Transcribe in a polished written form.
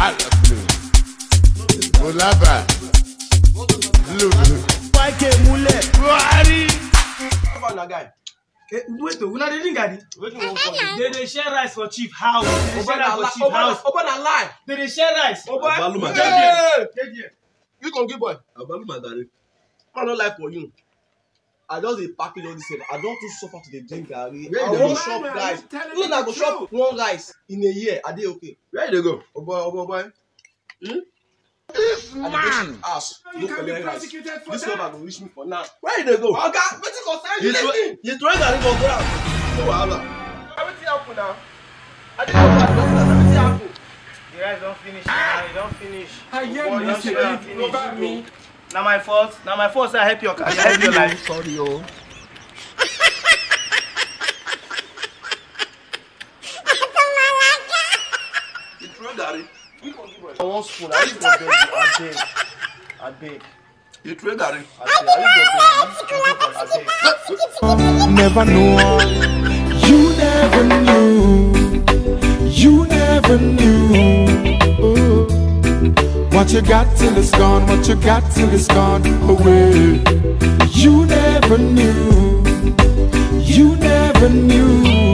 Olaba. Why mule? Buhari. Come on, guy. Wait, we not didn't get it. They share rice for cheap house. They share rice for cheap house. Open a lie. They share rice. Open. You can give boy. Abaluma Garri. I don't like for you. I just dey package all this thing. I don't too suffer to the drink Garri. Where I you won't go? shop rice. Even I go shop one rice in a year. Are they okay? Where you go? Oh boy. This man. Ask. You can be prosecuted for This that. one will reach me for now. Where you go? Oga, wetin concern you? You throwing Garri for ground. No wahala. Everything happen now. I didn't know that. Everything happen. The rice don't finish now. It don't finish. I hear Boy, you don't say finish. it over me. Now my fault. Now my fault. So I help your life. Sorry, oh. You throw Garri. I want spoon. I use my baby. I beg. You throw Garri. I beg. Never know, you never knew, you never knew. Oh. What you got till it's gone, what you got till it's gone away. You never knew, you never knew.